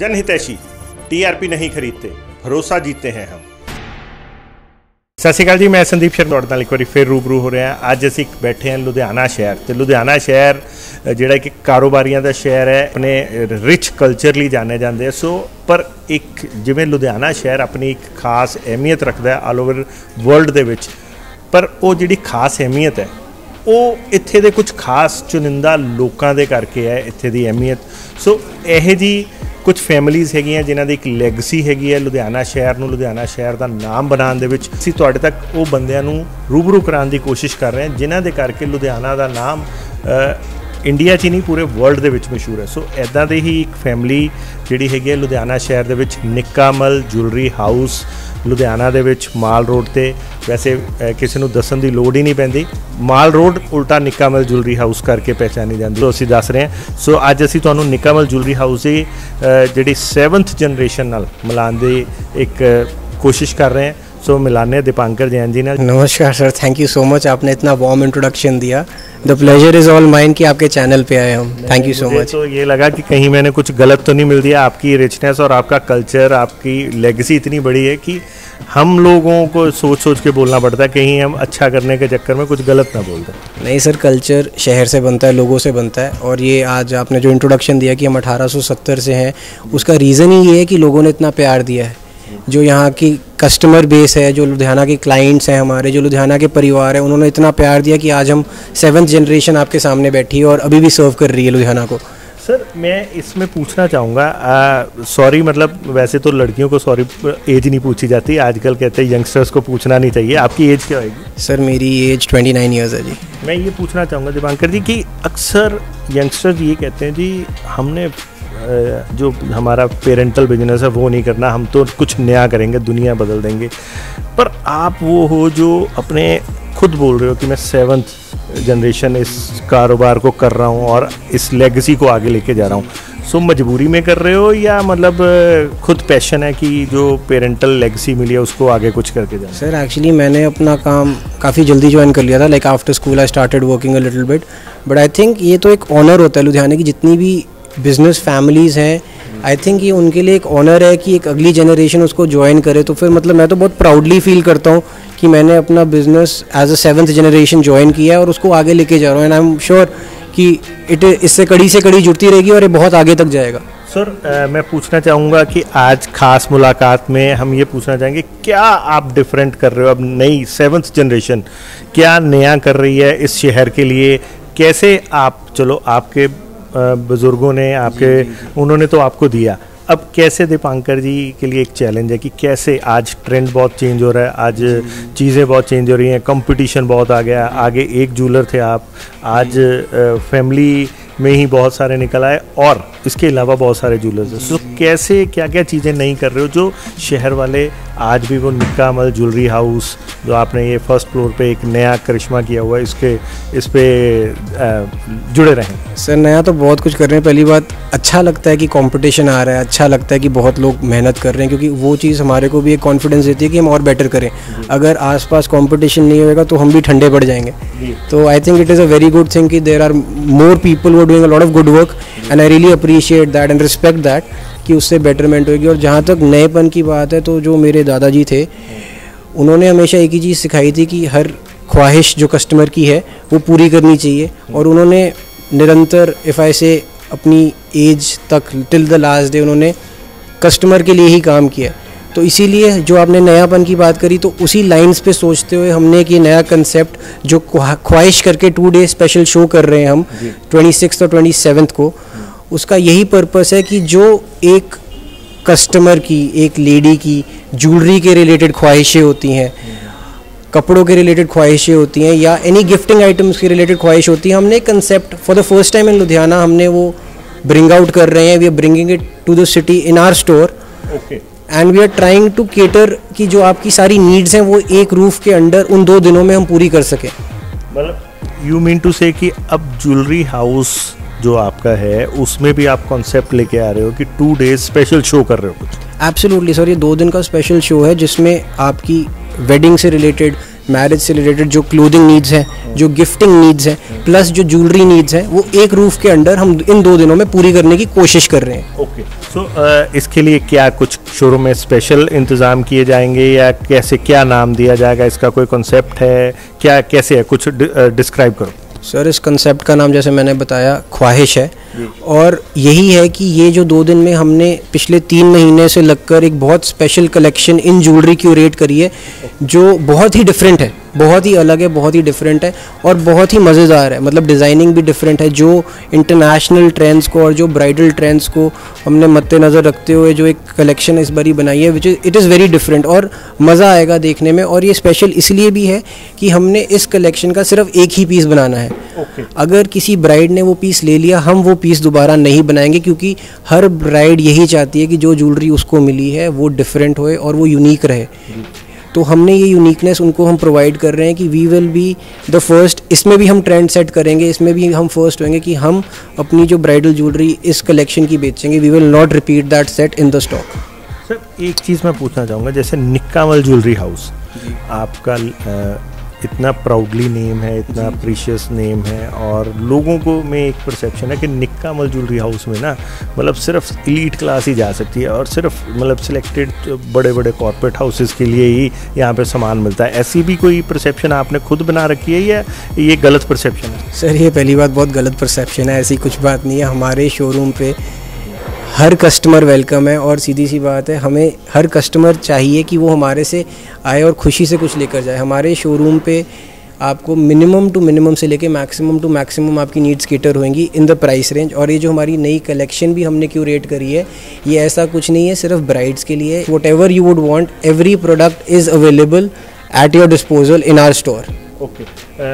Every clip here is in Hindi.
जनहितैषी, टीआरपी नहीं खरीदते, भरोसा जीतते हैं हम। सत श्री अकाल जी, मैं संदीप शर्मा ਤੁਹਾਡੇ ਨਾਲ ਇੱਕ ਵਾਰੀ ਫਿਰ रूबरू हो रहा। ਅੱਜ ਅਸੀਂ बैठे हैं लुधियाना शहर, तो लुधियाना शहर ਜਿਹੜਾ कि ਕਾਰੋਬਾਰੀਆਂ ਦਾ ਸ਼ਹਿਰ है, अपने रिच कल्चर ਲਈ जाने ਜਾਂਦੇ ਆ। सो पर एक ਜਿਵੇਂ ਲੁਧਿਆਣਾ ਸ਼ਹਿਰ ਆਪਣੀ ਇੱਕ ਖਾਸ ਅਹਿਮੀਅਤ ਰੱਖਦਾ ਆਲ ਓਵਰ ਵਰਲਡ ਦੇ ਵਿੱਚ, ਪਰ ਉਹ ਜਿਹੜੀ ਖਾਸ ਅਹਿਮੀਅਤ ਹੈ ਉਹ ਇੱਥੇ ਦੇ ਕੁਝ ਖਾਸ ਚੁਣਿੰਦਾ ਲੋਕਾਂ ਦੇ ਕਰਕੇ ਹੈ ਇੱਥੇ ਦੀ ਅਹਿਮੀਅਤ। ਸੋ ਇਹ ਜੀ कुछ फैमिलीज़ हैगियां जिन्हां दी एक लैगसी हैगी है लुधियाना शहर नूं लुधियाना शहर का नाम बनाने दे विच। असीं तुहाडे तक वो बंदियां नूं रूबरू कराने की कोशिश कर रहे हैं जिन्हां दे करके लुधियाना का नाम इंडिया च ही नहीं पूरे वर्ल्ड दे विच मशहूर है। सो इदां दे ही एक फैमिली जिहड़ी हैगी है लुधियाना शहर दे विच निक्कामल ज्वैलरी हाउस लुधियाना दे विच माल रोड ते, वैसे किसी नूं दस्सण दी लोड़ ही नहीं पैंदी, माल रोड उल्टा निक्कामल ज्वैलरी हाउस करके पहचानी जाती। तो असीं दस रहे हैं। सो अज असीं तुहानूं निक्कामल ज्वैलरी हाउस की जिहड़ी 7th जनरेशन नाल मिलाण दी एक कोशिश कर रहे हैं। सो मिलाने दीपांकर जैन जी ने। नमस्कार sir, thank you so much, आपने इतना वार्म इंट्रोडक्शन दिया। The pleasure is all mine कि आपके चैनल पे आए हम। Thank you so much. तो ये लगा कि कहीं मैंने कुछ गलत तो नहीं मिल दिया। आपकी रिचनेस और आपका कल्चर, आपकी लेगेसी इतनी बड़ी है कि हम लोगों को सोच सोच के बोलना पड़ता है, कहीं हम अच्छा करने के चक्कर में कुछ गलत ना बोल दें। नहीं सर, कल्चर शहर से बनता है, लोगों से बनता है। और ये आज आपने जो इंट्रोडक्शन दिया कि हम 1870 से हैं, उसका रीज़न ही ये है कि लोगों ने इतना प्यार दिया है। जो यहाँ की कस्टमर बेस है, जो लुधियाना के क्लाइंट्स हैं हमारे, जो लुधियाना के परिवार है, उन्होंने इतना प्यार दिया कि आज हम 7th जनरेशन आपके सामने बैठी है और अभी भी सर्व कर रही है लुधियाना को। सर मैं इसमें पूछना चाहूँगा, सॉरी मतलब वैसे तो लड़कियों को सॉरी एज नहीं पूछी जाती, आजकल कहते हैं यंगस्टर्स को पूछना नहीं चाहिए। आपकी एज क्या होगी? सर मेरी एज 29 ईयर्स है जी। मैं ये पूछना चाहूँगा दीपांकर जी कि अक्सर यंगस्टर्स ये कहते हैं जी हमने जो हमारा पेरेंटल बिजनेस है वो नहीं करना, हम तो कुछ नया करेंगे, दुनिया बदल देंगे। पर आप वो हो जो अपने खुद बोल रहे हो कि मैं 7th जनरेशन इस कारोबार को कर रहा हूँ और इस लेगेसी को आगे लेके जा रहा हूँ। सो मजबूरी में कर रहे हो या मतलब खुद पैशन है कि जो पेरेंटल लेगेसी मिली है उसको आगे कुछ करके जाना? सर एक्चुअली मैंने अपना काम काफ़ी जल्दी ज्वाइन कर लिया था, like after school I started working a little bit. But I think ये तो एक ऑनर होता है, लुधियाना की जितनी भी बिजनेस फैमिलीज़ हैं, आई थिंक ये उनके लिए एक ऑनर है कि एक अगली जनरेशन उसको ज्वाइन करे। तो फिर मतलब मैं तो बहुत प्राउडली फील करता हूँ कि मैंने अपना business as a 7th generation join किया है और उसको आगे लेके जा रहा हूँ। एंड आई एम श्योर कि इससे कड़ी से कड़ी जुड़ती रहेगी और ये बहुत आगे तक जाएगा। सर मैं पूछना चाहूँगा कि आज खास मुलाकात में हम ये पूछना चाहेंगे क्या आप डिफरेंट कर रहे हो, अब नई 7th जनरेशन क्या नया कर रही है इस शहर के लिए? कैसे आप, चलो आपके बुज़ुर्गों ने आपके उन्होंने तो आपको दिया, अब कैसे दीपांकर जी के लिए एक चैलेंज है कि कैसे आज ट्रेंड बहुत चेंज हो रहा है, आज चीज़ें बहुत चेंज हो रही हैं, कंपटीशन बहुत आ गया। आगे एक जूलर थे आप, आज फैमिली में ही बहुत सारे निकल आए और इसके अलावा बहुत सारे जूलर्स हैं। सो कैसे क्या क्या चीज़ें नहीं कर रहे हो जो शहर वाले आज भी वो निक्कामल ज्वैलरी हाउस जो आपने ये फर्स्ट फ्लोर पे एक नया करिश्मा किया हुआ है इस पे जुड़े रहें? सर नया तो बहुत कुछ कर रहे हैं। पहली बात, अच्छा लगता है कि कंपटीशन आ रहा है, अच्छा लगता है कि बहुत लोग मेहनत कर रहे हैं, क्योंकि वो चीज़ हमारे को भी एक कॉन्फिडेंस देती है कि हम और बेटर करें। अगर आसपास कंपटीशन नहीं होगा तो हम भी ठंडे पड़ जाएंगे। तो I think it is a very good thing कि there are more people who are doing a lot of good work and I really appreciate that and respect that कि उससे बेटरमेंट होगी। और जहाँ तक नएपन की बात है, तो जो मेरे दादाजी थे उन्होंने हमेशा एक ही चीज़ सिखाई थी कि हर ख्वाहिश जो कस्टमर की है वो पूरी करनी चाहिए। और उन्होंने निरंतर इफ़ आई से अपनी एज तक टिल द लास्ट डे उन्होंने कस्टमर के लिए ही काम किया। तो इसीलिए जो आपने नयापन की बात करी, तो उसी लाइंस पे सोचते हुए हमने एक ये नया कंसेप्ट जो ख्वाहिश करके 2 डे स्पेशल शो कर रहे हैं हम 26 और 27 को, उसका यही पर्पस है कि जो एक कस्टमर की, एक लेडी की ज्वेलरी के रिलेटेड ख्वाहिशें होती हैं, कपड़ों के रिलेटेड ख्वाहिशें होती हैं, या एनी गिफ्टिंग आइटम्स के रिलेटेड ख्वाहिश होती है, हमने एक concept for the first time in Ludhiana हमने वो ब्रिंग आउट कर रहे हैं। We are bringing it to the city in our store and we are trying to cater कि जो आपकी सारी नीड्स हैं वो एक रूफ के अंडर उन 2 दिनों में हम पूरी कर सकें। मतलब यू मीन टू से कि अब ज्वेलरी हाउस जो आपका है उसमें भी आप कॉन्सेप्ट लेके आ रहे हो कि 2 डेज स्पेशल शो कर रहे हो कुछ? एब्सोल्युटली सर, ये 2 दिन का स्पेशल शो है जिसमें आपकी वेडिंग से रिलेटेड, मैरिज से रिलेटेड जो क्लोथिंग नीड्स हैं, जो गिफ्टिंग नीड्स हैं, प्लस जो ज्वेलरी नीड्स हैं, वो एक रूफ के अंडर हम इन 2 दिनों में पूरी करने की कोशिश कर रहे हैं। ओके, सो इसके लिए क्या कुछ शोरूम में स्पेशल इंतज़ाम किए जाएंगे या कैसे, क्या नाम दिया जाएगा, इसका कोई कॉन्सेप्ट है क्या, कैसे है, कुछ डिस्क्राइब करो। सर, इस कंसेप्ट का नाम जैसे मैंने बताया ख्वाहिश है, और यही है कि ये जो 2 दिन में हमने पिछले 3 महीने से लगकर एक बहुत special collection in jewellery curate करी है, जो बहुत ही डिफरेंट है, बहुत ही अलग है, बहुत ही डिफरेंट है और बहुत ही मज़ेदार है। मतलब डिज़ाइनिंग भी डिफरेंट है, जो इंटरनेशनल ट्रेंड्स को और जो ब्राइडल ट्रेंड्स को हमने मद्देनज़र रखते हुए जो एक कलेक्शन इस बारी बनाई है, which it is very different और मज़ा आएगा देखने में। और ये स्पेशल इसलिए भी है कि हमने इस कलेक्शन का सिर्फ एक ही पीस बनाना है। अगर किसी ब्राइड ने वो पीस ले लिया, हम वो पीस दोबारा नहीं बनाएंगे, क्योंकि हर ब्राइड यही चाहती है कि जो ज्वेलरी उसको मिली है वो डिफरेंट होए और वो यूनिक रहे। तो हमने ये यूनिकनेस उनको हम प्रोवाइड कर रहे हैं कि we will be the first. इसमें भी हम ट्रेंड सेट करेंगे, इसमें भी हम फर्स्ट होंगे कि हम अपनी जो ब्राइडल ज्वेलरी इस कलेक्शन की बेचेंगे। We will not repeat that set in the stock. Sir, एक चीज़ मैं पूछना चाहूँगा, जैसे निक्कामल ज्वेलरी हाउस आपका इतना प्राउडली नेम है, इतना प्रीशियस नेम है, और लोगों को में एक परसेप्शन है कि निक्कामल ज्वेलरी हाउस में ना मतलब सिर्फ एलीट क्लास ही जा सकती है और सिर्फ मतलब सिलेक्टेड बड़े बड़े कॉर्पोरेट हाउसेस के लिए ही यहाँ पे सामान मिलता है। ऐसी भी कोई परसेप्शन आपने खुद बना रखी है या ये गलत परसेप्शन है? सर, ये पहली बात बहुत गलत परसेप्शन है, ऐसी कुछ बात नहीं है। हमारे शोरूम पे हर कस्टमर वेलकम है और सीधी सी बात है, हमें हर कस्टमर चाहिए कि वो हमारे से आए और खुशी से कुछ लेकर जाए। हमारे शोरूम पे आपको मिनिमम टू मिनिमम से लेके मैक्सिमम टू मैक्सिमम आपकी नीड्स केटर होंगी इन द प्राइस रेंज। और ये जो हमारी नई कलेक्शन भी हमने क्यूरेट करी है, ये ऐसा कुछ नहीं है सिर्फ ब्राइड्स के लिए। Whatever you would want, every product is available at your disposal in our store. Okay,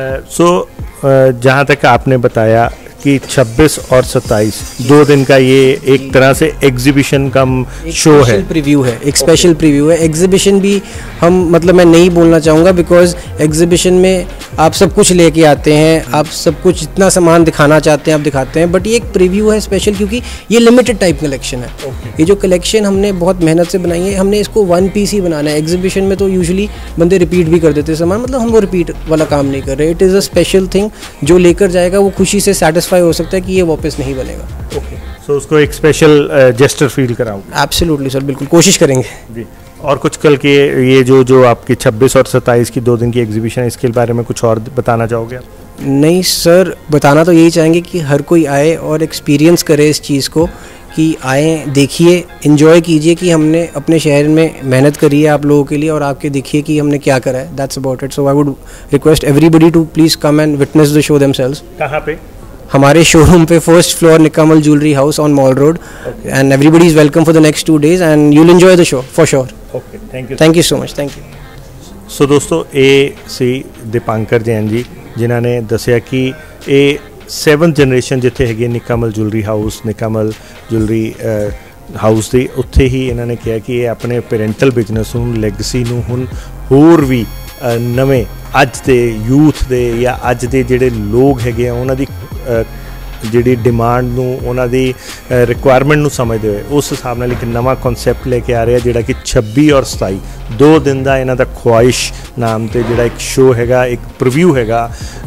so जहाँ तक आपने बताया कि 26 और 27 2 दिन का ये एक तरह से एग्जीबिशन का शो है, प्रीव्यू है, एक स्पेशल प्रीव्यू है। एग्जीबिशन भी हम मतलब मैं नहीं बोलना चाहूँगा, बिकॉज एग्जीबिशन में आप सब कुछ लेके आते हैं, आप सब कुछ जितना सामान दिखाना चाहते हैं आप दिखाते हैं, बट ये एक प्रीव्यू है स्पेशल, क्योंकि ये लिमिटेड टाइप कलेक्शन है। ये जो कलेक्शन हमने बहुत मेहनत से बनाई है, हमने इसको 1 पीस ही बनाना है। एग्जीबिशन में तो यूजुअली बंदे रिपीट भी कर देते हैं सामान, मतलब हम वो रिपीट वाला काम नहीं कर रहे। It is a special thing, जो लेकर जाएगा वो खुशी से सेटिस्फाई हो सकता है कि ये वापस नहीं बनेगा। ओके, सो उसको एक स्पेशल जेस्टर फील कराऊँ। एब्सोल्युटली सर, बिल्कुल कोशिश करेंगे जी। और कुछ कल के ये जो आपकी 26 और 27 की 2 दिन की एग्जीबिशन है, इसके बारे में कुछ और बताना चाहोगे आप? नहीं सर, बताना तो यही चाहेंगे कि हर कोई आए और एक्सपीरियंस करे इस चीज़ को, कि आए, देखिए, एंजॉय कीजिए कि हमने अपने शहर में मेहनत करी है आप लोगों के लिए, और आपके देखिए कि हमने क्या करा है। That's about it. So I would request everybody to please come and witness the show themselves. कहाँ पे? हमारे शोरूम पे, first floor, Nikkamal jewellery house on Mall Road, and everybody is welcome for the next 2 days and you will enjoy the show for sure. Okay, thank you so much. Thank you. So दोस्तों, ਇਹ ਸੀ ਦੀਪਾਂਕਰ ਜੈਨ ਜੀ, ਜਿਨ੍ਹਾਂ ਨੇ ਦੱਸਿਆ ਕਿ ਇਹ 7th ਜਨਰੇਸ਼ਨ ਜਿੱਥੇ ਹੈਗੀ Nikkamal jewellery house, Nikkamal jewellery house ਦੇ ਉੱਥੇ ਹੀ ਇਹਨਾਂ ਨੇ ਕਿਹਾ ਕਿ ਇਹ ਆਪਣੇ ਪੈਰੈਂਟਲ ਬਿਜ਼ਨਸ ਨੂੰ, ਲੈਗਸੀ ਨੂੰ ਹੁਣ ਹੋਰ ਵੀ ਨਵੇਂ ਅੱਜ ਦੇ ਯੂਥ ਦੇ ਜਾਂ ਅੱਜ ਦੇ ਜਿਹੜੇ ਲੋਕ ਹੈਗੇ ਆ ਉਹਨਾਂ ਦੀ ਜਿਹੜੀ ਡਿਮਾਂਡ ਨੂੰ, ਉਹਨਾਂ ਦੀ ਰਿਕੁਆਇਰਮੈਂਟ ਨੂੰ ਸਮਝਦੇ ਹੋਏ ਉਸ ਹਿਸਾਬ ਨਾਲ ਇੱਕ ਨਵਾਂ ਕਨਸੈਪਟ ਲੈ ਕੇ ਆ ਰਿਹਾ, ਜਿਹੜਾ ਕਿ 26 ਔਰ 27 2 ਦਿਨ ਦਾ ਇਹਨਾਂ ਦਾ ਖੁਆਇਸ਼ ਨਾਮ ਤੇ ਜਿਹੜਾ ਇੱਕ ਸ਼ੋਅ ਹੈਗਾ, ਇੱਕ ਪ੍ਰੀਵਿਊ ਹੈਗਾ।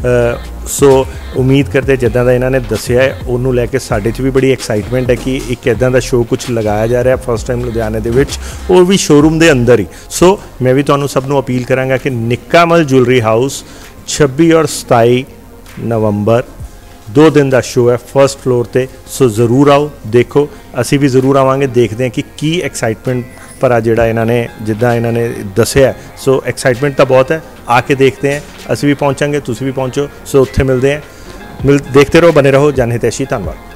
ਸੋ ਉਮੀਦ ਕਰਦੇ ਜਿੱਦਾਂ ਦਾ ਇਹਨਾਂ ਨੇ ਦੱਸਿਆ ਹੈ ਉਹਨੂੰ ਲੈ ਕੇ ਸਾਡੇ 'ਚ ਵੀ ਬੜੀ ਐਕਸਾਈਟਮੈਂਟ ਹੈ ਕਿ ਇੱਕ ਇੱਦਾਂ ਦਾ ਸ਼ੋਅ ਕੁਝ ਲਗਾਇਆ ਜਾ ਰਿਹਾ ਫਸਟ ਟਾਈਮ ਲੁਧਿਆਣੇ ਦੇ ਵਿੱਚ, ਉਹ ਵੀ ਸ਼ੋਰੂਮ ਦੇ ਅੰਦਰ ਹੀ। ਸੋ ਮੈਂ ਵੀ ਤੁਹਾਨੂੰ ਸਭ ਨੂੰ ਅਪੀਲ ਕਰਾਂਗਾ ਕਿ ਨਿੱਕਾਮਲ ज्वेलरी ਹਾਊਸ 26 ਔਰ 27 ਨਵੰਬਰ 2 दिन का शो है फर्स्ट फ्लोर पे। सो ज़रूर आओ, देखो, असी भी ज़रूर आवांगे, देखते हैं कि की एक्साइटमेंट भरा जिहड़ा इन्होंने जिद्दां इन्होंने दस्सिया। सो एक्साइटमेंट तो बहुत है, आके देखते हैं, असी भी पहुँचांगे, तुसी भी पहुँचो। सो उत्थे मिलते हैं, देखते रहो, बने रहो। जनहितैषी, धन्यवाद।